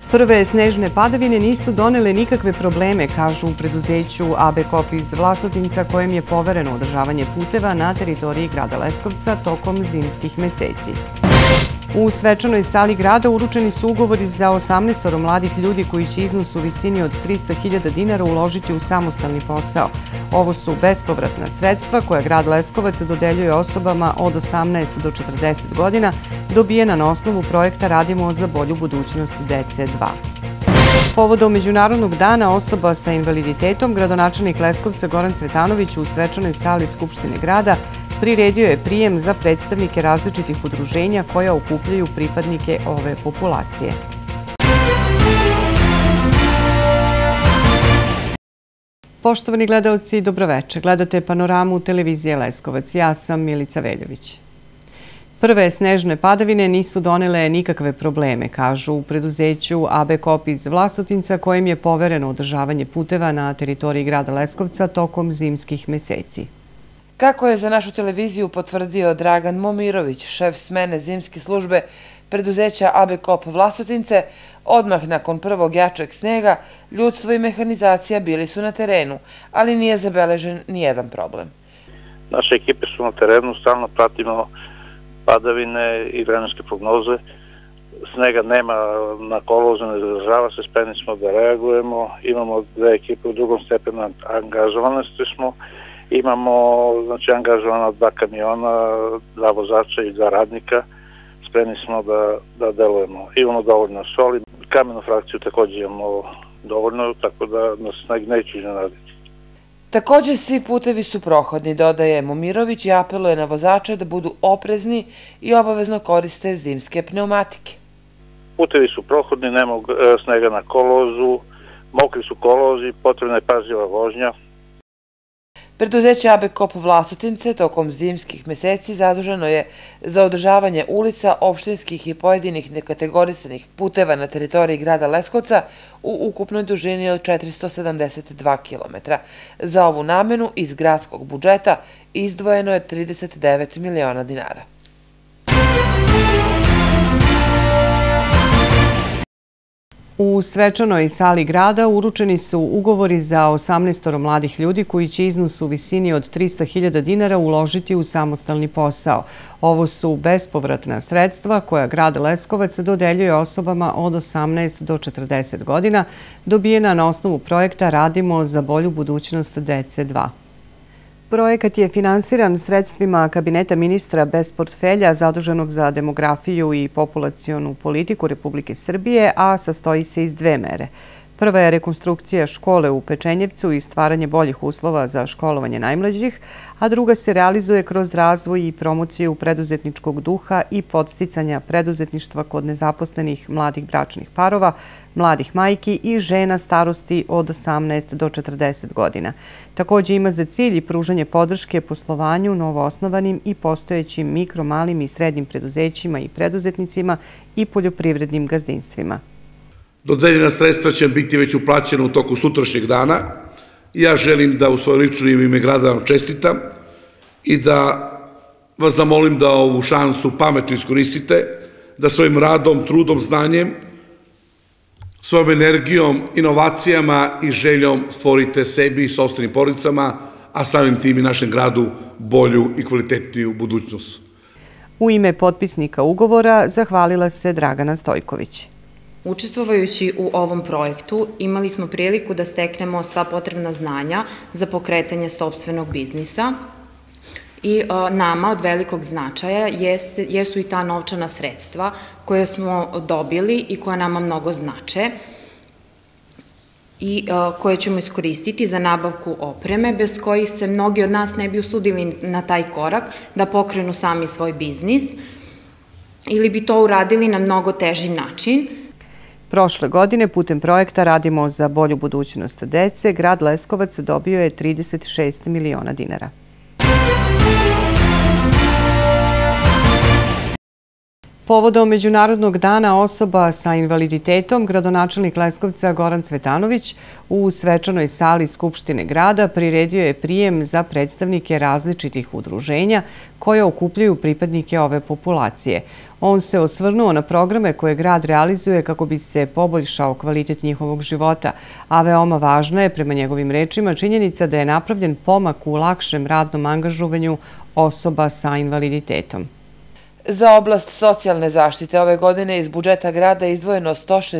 Prve snežne padavine nisu donele nikakve probleme, kažu u preduzeću ABKOP iz Vlasotinca, kojem je povereno održavanje puteva na teritoriji grada Leskovca tokom zimskih meseci. U svečanoj sali grada uručeni su ugovori za 18 mladih ljudi koji će iznos u visini od 300.000 dinara uložiti u samostalni posao. Ovo su bespovratna sredstva koja grad Leskovac dodeljuje osobama od 18 do 40 godina, dobijena na osnovu projekta Radimo za bolju budućnost dece 2. Povodom Međunarodnog dana osoba sa invaliditetom, gradonačelnik Leskovca Goran Cvetanović u svečanoj sali Skupštine grada priredio je prijem za predstavnike različitih udruženja koja okupljaju pripadnike ove populacije. Poštovani gledaoci, dobroveče. Gledate Panoramu televizije Leskovac. Ja sam Milica Veljović. Prve snežne padavine nisu donele nikakve probleme, kažu u preduzeću ABKOP iz Vlasotinca, kojem je povereno održavanje puteva na teritoriji grada Leskovca tokom zimskih meseci. Kako je za našu televiziju potvrdio Dragan Momirović, šef smene zimske službe preduzeća ABKOP Vlasotince, odmah nakon prvog jačeg snega, ljudstvo i mehanizacija bili su na terenu, ali nije zabeležen nijedan problem. Naše ekipe su na terenu, stalno pratimo padavine i vremenske prognoze. Snega nema na kolovozu, ne zadržava se, spremni smo da reagujemo. Imamo dve ekipe u drugom stepenu, angažovane smo. Imamo angažovana 2 kamiona, 2 vozača i 2 radnika. Spremni smo da delujemo. Imamo dovoljno soli, kamenu frakciju također imamo dovoljno, tako da nas sneg neće iznenaditi. Također svi putevi su prohodni, dodaje Momirović i apeluje na vozače da budu oprezni i obavezno koriste zimske pneumatike. Putevi su prohodni, nema snega na kolovozu, mokri su kolovozi, potrebna je pažljiva vožnja. Preduzeće ABKOP Vlasotince tokom zimskih meseci zaduženo je za održavanje ulica, opštinskih i pojedinih nekategorisanih puteva na teritoriji grada Leskovca u ukupnoj dužini od 472 km. Za ovu namenu iz gradskog budžeta izdvojeno je 39 miliona dinara. U svečanoj sali grada uručeni su ugovori za 18 mladih ljudi koji će iznos u visini od 300.000 dinara uložiti u samostalni posao. Ovo su bespovratna sredstva koja grad Leskovac dodeljuje osobama od 18 do 40 godina, dobijena na osnovu projekta Radimo za bolju budućnost dece 2. Projekat je finansiran sredstvima kabineta ministra bez portfelja zaduženog za demografiju i populacionu politiku Republike Srbije, a sastoji se iz dve mere. Prva je rekonstrukcija škole u Pečenjevcu i stvaranje boljih uslova za školovanje najmlađih, a druga se realizuje kroz razvoj i promociju preduzetničkog duha i podsticanja preduzetništva kod nezaposlenih mladih bračnih parova, mladih majki i žena starosti od 18 do 40 godina. Također ima za cilj i pružanje podrške poslovanju novoosnovanim i postojećim mikro, malim i srednjim preduzećima i preduzetnicima i poljoprivrednim gazdinstvima. Dodeljena sredstva će biti već uplaćena u toku sutrašnjeg dana. Ja želim da u svoje lično ime grada vam čestitam i da vas zamolim da ovu šansu pametno iskoristite, da svojim radom, trudom, znanjem, svojom energijom, inovacijama i željom stvorite sebi i sopstvenim porodicama, a samim tim i našem gradu bolju i kvalitetniju budućnost. U ime potpisnika ugovora zahvalila se Dragana Stojković. Učestvujući u ovom projektu imali smo priliku da steknemo sva potrebna znanja za pokretanje sopstvenog biznisa i nama od velikog značaja jesu i ta novčana sredstva koje smo dobili i koja nama mnogo znače i koje ćemo iskoristiti za nabavku opreme, bez kojih se mnogi od nas ne bi usudili na taj korak da pokrenu sami svoj biznis ili bi to uradili na mnogo teži način. Prošle godine putem projekta Radimo za bolju budućnost dece, grad Leskovac dobio je 36 miliona dinara. Povodom Međunarodnog dana osoba sa invaliditetom, gradonačelnik Leskovca Goran Cvetanović u svečanoj sali Skupštine grada priredio je prijem za predstavnike različitih udruženja koje okupljaju pripadnike ove populacije. On se osvrnuo na programe koje grad realizuje kako bi se poboljšao kvalitet njihovog života, a veoma važna je, prema njegovim rečima, činjenica da je napravljen pomak u lakšem radnom angažovanju osoba sa invaliditetom. Za oblast socijalne zaštite ove godine iz budžeta grada je izdvojeno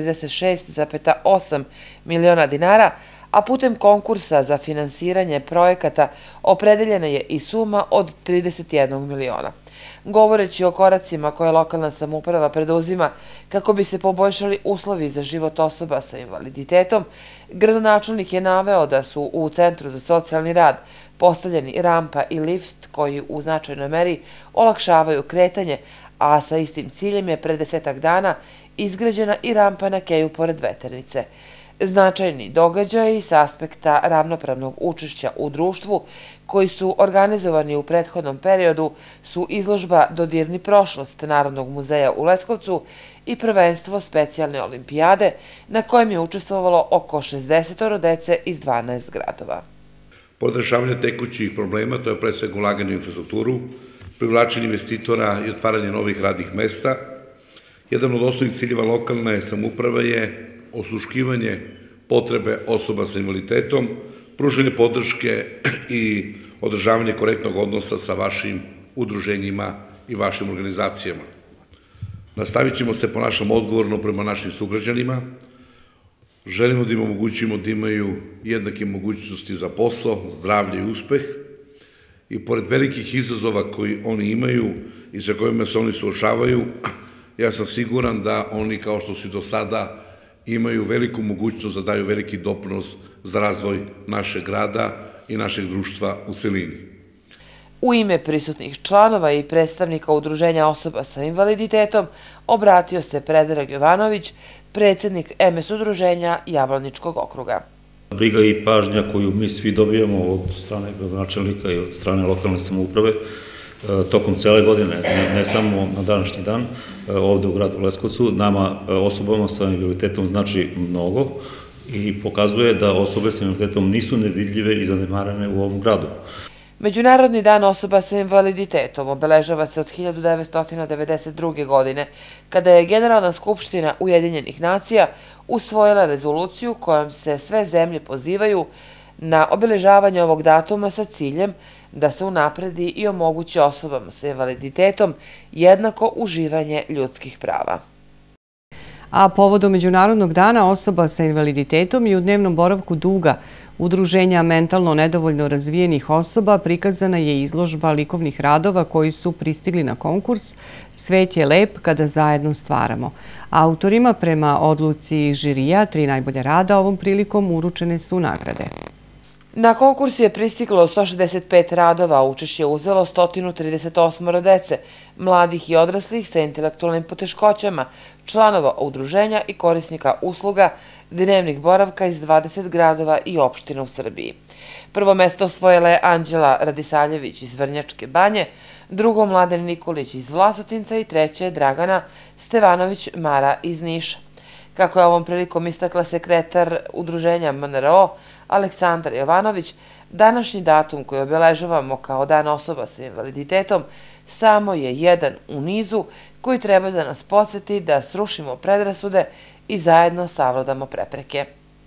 166,8 miliona dinara, a putem konkursa za finansiranje projekata opredeljena je i suma od 31 miliona. Govoreći o koracima koje lokalna samouprava preduzima kako bi se poboljšali uslovi za život osoba sa invaliditetom, gradonačelnik je naveo da su u Centru za socijalni rad postavljeni rampa i lift koji u značajnoj meri olakšavaju kretanje, a sa istim ciljem je pre 10 dana izgrađena i rampa na keju pored Veternice. Značajni događaji s aspekta ravnopravnog učešća u društvu koji su organizovani u prethodnom periodu su izložba Dodirni prošlost Narodnog muzeja u Leskovcu i prvenstvo specijalne olimpijade na kojem je učestvovalo oko 60 dece iz 12 gradova. Pod rešavanje tekućih problema, to je pre svega ulaganje u infrastrukturu, privlačenje investitora i otvaranje novih radnih mesta. Jedan od osnovnih ciljeva lokalne samouprave je osluškivanje potrebe osoba sa invaliditetom, pružanje podrške i održavanje korektnog odnosa sa vašim udruženjima i vašim organizacijama. Nastavit ćemo se ponašamo odgovorno prema našim sugrađanima. Želimo da im omogućimo da imaju jednake mogućnosti za posao, zdravlje i uspeh. I pored velikih izazova koji oni imaju i sa kojima se oni suočavaju, ja sam siguran da oni, kao što su i do sada, imaju veliku mogućnost da daju veliki doprinos za razvoj našeg grada i našeg društva u celini. U ime prisutnih članova i predstavnika Udruženja osoba sa invaliditetom obratio se Predrag Jovanović, predsjednik MS udruženja Jablaničkog okruga. Briga i pažnja koju mi svi dobijamo od strane gradonačelnika i od strane lokalne samouprave tokom cele godine, ne samo na današnji dan, ovde u gradu Leskovcu, nama osobama sa invaliditetom znači mnogo i pokazuje da osobe sa invaliditetom nisu nevidljive i zanemarene u ovom gradu. Međunarodni dan osoba sa invaliditetom obeležava se od 1992. godine, kada je Generalna skupština Ujedinjenih nacija usvojila rezoluciju kojom se sve zemlje pozivaju na obeležavanje ovog datuma sa ciljem da se unapredi i omogući osobama sa invaliditetom jednako uživanje ljudskih prava. A povodom Međunarodnog dana osoba sa invaliditetom i u dnevnom boravku duga Udruženja mentalno nedovoljno razvijenih osoba prikazana je izložba likovnih radova koji su pristigli na konkurs Svet je lep kada zajedno stvaramo. Autorima prema odluci žirija 3 najbolja rada ovom prilikom uručene su nagrade. Na konkurs je pristiglo 165 radova, a učešće je uzelo 138 dece, mladih i odraslih sa intelektualnim poteškoćama, članova udruženja i korisnika usluga dnevnih boravka iz 20 gradova i opština u Srbiji. Prvo mesto osvojila je Anđela Radisavljević iz Vrnjačke Banje, drugo Mladen Nikolić iz Vlasotinca i treće Dragana Stevanović Mara iz Niša. Kako je ovom prilikom istakla sekretar udruženja MNRO Aleksandar Jovanović, današnji datum koji obeležavamo kao dan osoba sa invaliditetom samo je jedan u nizu koji treba da nas podsjeti da srušimo predrasude i zajedno savladamo prepreke.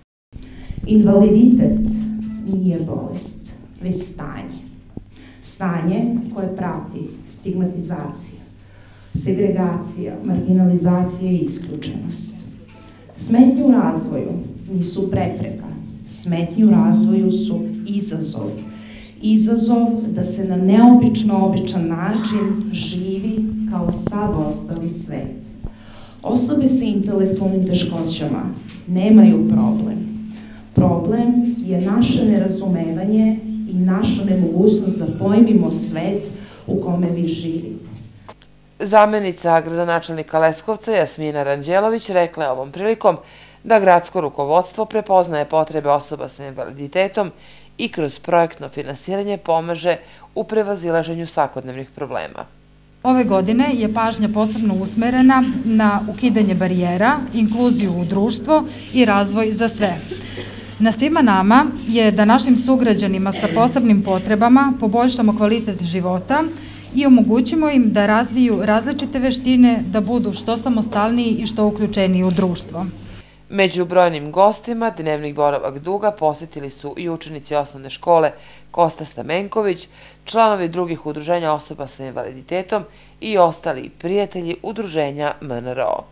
Invaliditet nije bolest, već stanje. Stanje koje prati stigmatizacija, segregacija, marginalizacija i isključenost. Smetnje u razvoju nisu prepreka, smetnje u razvoju su izazov. Izazov da se na neobično običan način živi kao sav ostali svet. Osobe sa intelektualnim teškoćama nemaju problem. Problem je naše nerazumevanje i naša nemogućnost da pojmimo svet u kome vi živite. Zamenica gradonačelnika Leskovca Jasmina Ranđelović rekla je ovom prilikom da gradsko rukovodstvo prepoznaje potrebe osoba sa invaliditetom i kroz projektno finansiranje pomaže u prevazilaženju svakodnevnih problema. Ove godine je pažnja posebno usmerena na ukidanje barijera, inkluziju u društvo i razvoj za sve. Na svima nama je da našim sugrađanima sa posebnim potrebama poboljšamo kvalitet života i omogućimo im da razviju različite veštine, da budu što samostalniji i što uključeniji u društvo. Među brojnim gostima dnevni boravak Duga posjetili su i učenici osnovne škole Kosta Stamenković, članovi drugih udruženja osoba sa invaliditetom i ostali prijatelji udruženja MNRO.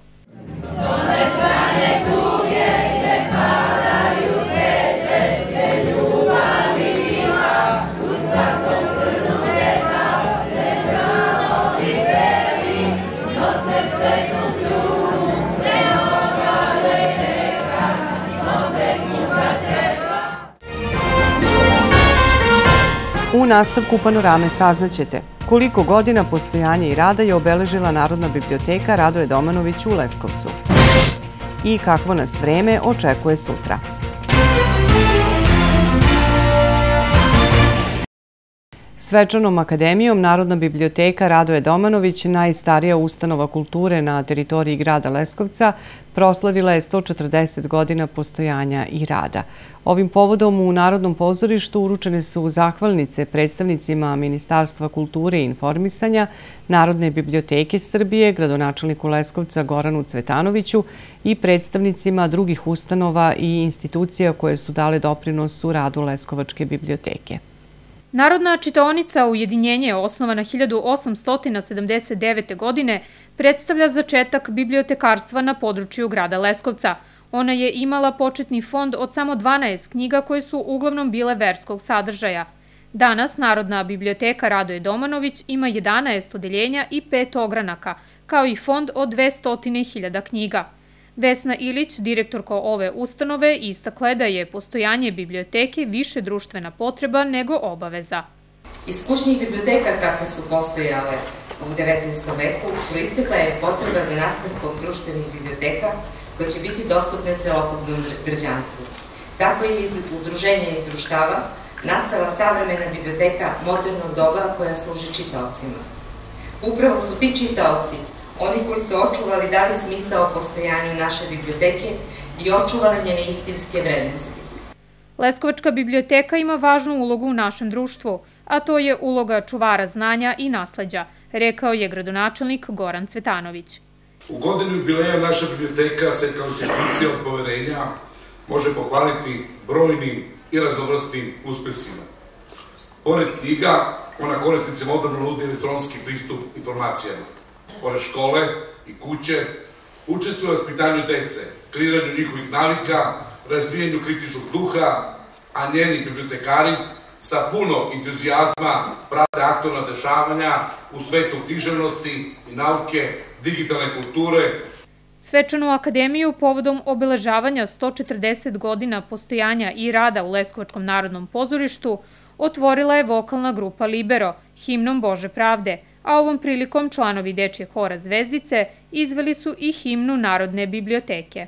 U nastavku Panorame saznaćete koliko godina postojanja i rada je obeležila Narodna biblioteka Radoje Domanović u Leskovcu i kakvo nas vreme očekuje sutra. Svečanom akademijom Narodna biblioteka Radoje Domanović, najstarija ustanova kulture na teritoriji grada Leskovca, proslavila je 140 godina postojanja i rada. Ovim povodom u Narodnom pozorištu uručene su zahvalnice predstavnicima Ministarstva kulture i informisanja, Narodne biblioteke Srbije, gradonačelniku Leskovca Goranu Cvetanoviću i predstavnicima drugih ustanova i institucija koje su dale doprinos u radu Leskovačke biblioteke. Narodna čitaonica Ujedinjenje, osnovana 1879. godine, predstavlja začetak bibliotekarstva na području grada Leskovca. Ona je imala početni fond od samo 12 knjiga koje su uglavnom bile verskog sadržaja. Danas Narodna biblioteka Radoje Domanović ima 11 odeljenja i 5 ogranaka, kao i fond od 200.000 knjiga. Vesna Ilić, direktorka ove ustanove, istakla da je postojanje biblioteke više društvena potreba nego obaveza. Iz kućnih biblioteka kakve su postojale u 19. veku proistekla je potreba za nastavkom društvenih biblioteka koje će biti dostupne celokupnom građanstvu. Tako je iz udruženja i društava nastala savremena biblioteka modernog doba koja služi čitaocima. Upravo su ti čitaoci oni koji su očuvali dali smisao postojanju naše biblioteke i očuvali njene istinske vrednosti. Leskovačka biblioteka ima važnu ulogu u našem društvu, a to je uloga čuvara znanja i nasleđa, rekao je gradonačelnik Goran Cvetanović. U godinu jubileja naša biblioteka se kao institucija od poverenja može pohvaliti brojnim i raznovrsnim uspesima. Pored knjiga, ona korisnicima odavno nudi elektronski pristup informacijama. Pored škole i kuće, učestvuje u vaspitanju dece, kreiranju njihovih navika, razvijanju kritičnog duha, a njeni bibliotekari sa puno entuzijazma prate aktualna dešavanja u svetu književnosti i nauke, digitalne kulture. Svečanu akademiju povodom obeležavanja 140 godina postojanja i rada u Leskovačkom narodnom pozorištu otvorila je vokalna grupa Libero, himnom Bože pravde, a ovom prilikom članovi dečijeg hora Zvezdice izveli su i himnu Narodne biblioteke.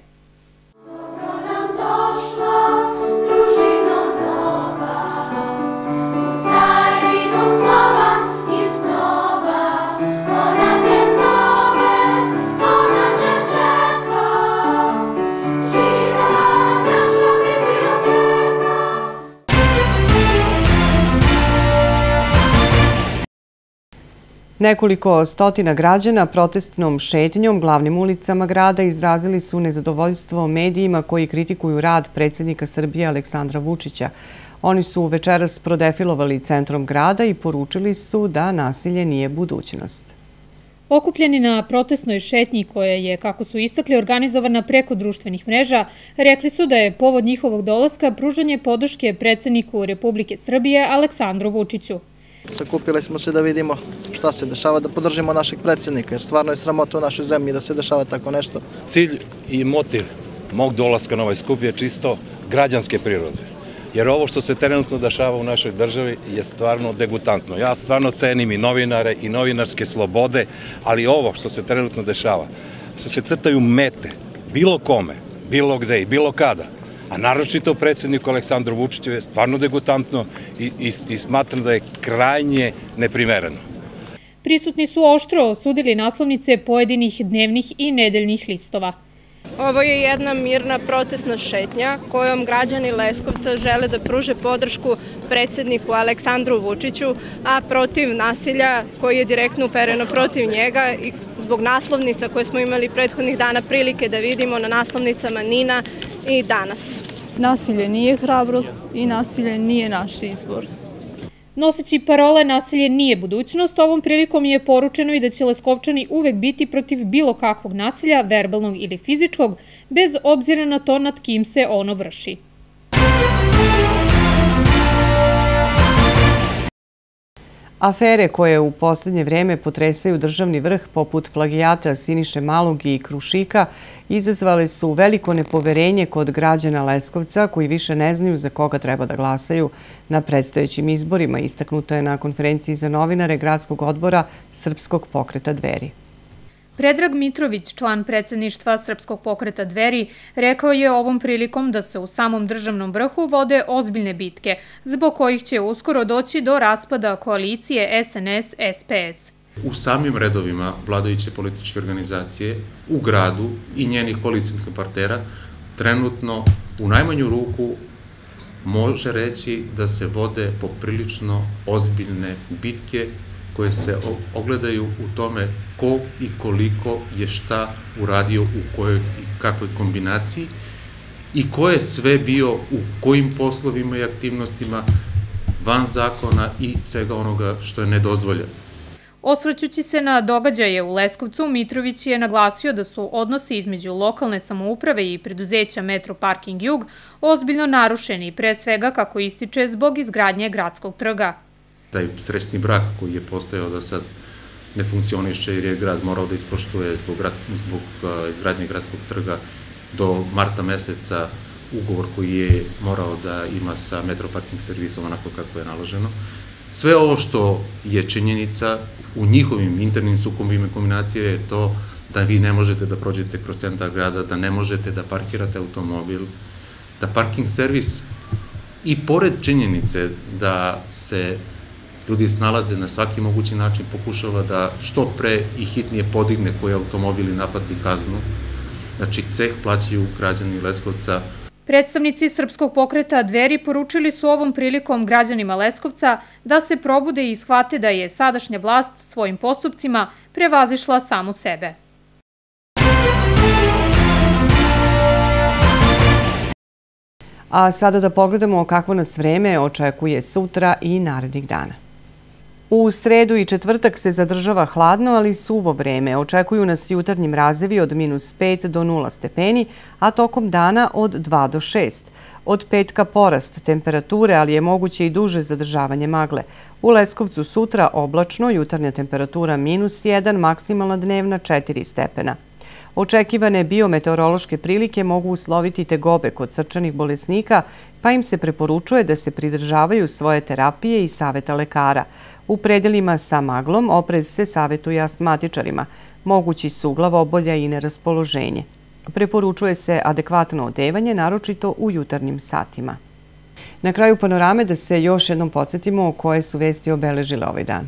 Nekoliko stotina građana protestnom šetnjom glavnim ulicama grada izrazili su nezadovoljstvo medijima koji kritikuju rad predsjednika Srbije Aleksandra Vučića. Oni su večeras prodefilovali centrom grada i poručili su da nasilje nije budućnost. Okupljeni na protestnoj šetnji koja je, kako su istakli, organizovana preko društvenih mreža, rekli su da je povod njihovog dolaska pružanje podrške predsjedniku Republike Srbije Aleksandru Vučiću. Sakupili smo se da vidimo šta se dešava, da podržimo našeg predsjednika, jer stvarno je sramota u našoj zemlji da se dešava tako nešto. Cilj i motiv mog dolaska na ovaj skup je čisto građanske prirode, jer ovo što se trenutno dešava u našoj državi je stvarno degutantno. Ja stvarno cenim i novinare i novinarske slobode, ali ovo što se trenutno dešava, što se crtaju mete bilo kome, bilo gde i bilo kada, a naročito predsjedniku Aleksandru Vučiću je stvarno degutantno i smatram da je krajnje neprimereno. Prisutni su oštro osudili naslovnice pojedinih dnevnih i nedeljnih listova. Ovo je jedna mirna protestna šetnja kojom građani Leskovca žele da pruže podršku predsjedniku Aleksandru Vučiću, a protiv nasilja koji je direktno upereno protiv njega i zbog naslovnica koje smo imali prethodnih dana prilike da vidimo na naslovnicama NIN-a i Danas. Nasilje nije hrabrost i nasilje nije naš izbor. Noseći parole nasilje nije budućnost, ovom prilikom je poručeno i da će Leskovčani uvek biti protiv bilo kakvog nasilja, verbalnog ili fizičkog, bez obzira na to nad kim se ono vrši. Afere koje u poslednje vreme potresaju državni vrh, poput plagijata Siniše Malog i Krušika, izazvale su veliko nepoverenje kod građana Leskovca koji više ne znaju za koga treba da glasaju na predstojećim izborima, istaknuto je na konferenciji za novinare Gradskog odbora Srpskog pokreta Dveri. Predrag Mitrović, član predsjedništva Srpskog pokreta Dveri, rekao je ovom prilikom da se u samom državnom vrhu vode ozbiljne bitke, zbog kojih će uskoro doći do raspada koalicije SNS-SPS. U samim redovima vladajuće političke organizacije u gradu i njenih koalicijskih partnera trenutno u najmanju ruku može reći da se vode poprilično ozbiljne bitke koje se ogledaju u tome ko i koliko je šta uradio u kojoj i kakvoj kombinaciji i ko je sve bio u kojim poslovima i aktivnostima van zakona i svega onoga što je nedozvoljeno. Osvrćući se na događaje u Leskovcu, Mitrović je naglasio da su odnosi između lokalne samouprave i preduzeća Metro Parking Jug ozbiljno narušeni, pre svega kako ističe zbog izgradnje gradskog trga. Taj srećni brak koji je postojao da sad ne funkcioniše jer je grad morao da ispoštuje zbog izgradnje gradskog trga do marta meseca ugovor koji je morao da ima sa Metro Parking servisom onako kako je naloženo. Sve ovo što je činjenica u njihovim internim sukobima i kombinacije je to da vi ne možete da prođete kroz centar grada, da ne možete da parkirate automobil, da parking servis i pored činjenice da se ljudi snalaze na svaki mogući način, pokušava da što pre i hitnije podigne koji automobil i naplati kaznu. Znači, ceh plaćaju građani Leskovca. Predstavnici Srpskog pokreta Dveri poručili su ovom prilikom građanima Leskovca da se probude i shvate da je sadašnja vlast svojim postupcima prevazišla samu sebe. A sada da pogledamo kakvo nas vreme očekuje sutra i narednih dana. U sredu i četvrtak se zadržava hladno, ali suvo vreme. Očekuju nas jutarnji mrazevi od -5 do 0 stepeni, a tokom dana od 2 do 6. Od petka porast temperature, ali je moguće i duže zadržavanje magle. U Leskovcu sutra oblačno, jutarnja temperatura -1, maksimalna dnevna 4 stepena. Očekivane biometeorološke prilike mogu usloviti tegobe kod srčanih bolesnika, pa im se preporučuje da se pridržavaju svoje terapije i saveta lekara. U predelima sa maglom oprez se savetuje astmatičarima. Mogući su glavobolja i neraspoloženje. Preporučuje se adekvatno odevanje, naročito u jutarnjim satima. Na kraju panorame da se još jednom podsjetimo koje su vesti obeležile ovaj dan.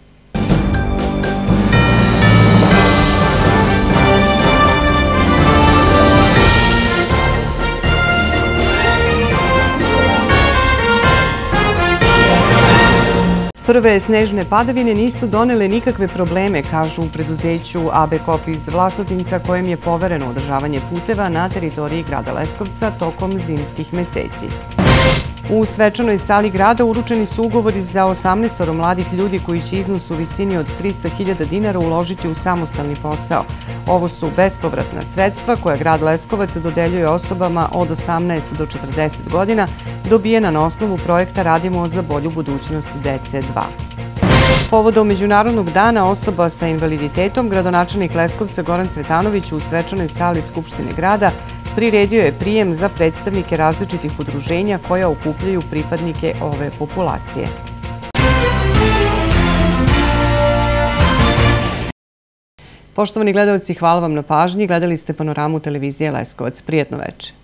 Prve snežne padavine nisu donele nikakve probleme, kažu u preduzeću ABKOP iz Vlasotinca, kojem je povereno održavanje puteva na teritoriji grada Leskovca tokom zimskih meseci. U svečanoj sali grada uručeni su ugovori za 18 mladih ljudi koji će iznos u visini od 300.000 dinara uložiti u samostalni posao. Ovo su bespovratna sredstva koja grad Leskovac dodeljuje osobama od 18 do 40 godina, dobijena na osnovu projekta Radimo za bolju budućnost dece 2. Povodom Međunarodnog dana osoba sa invaliditetom, gradonačelnik Leskovca Goran Cvetanović u svečanoj sali Skupštine grada priredio je prijem za predstavnike različitih udruženja koja okupljaju pripadnike ove populacije. Poštovani gledalci, hvala vam na pažnji. Gledali ste panoramu televizije Leskovac. Prijetno večer.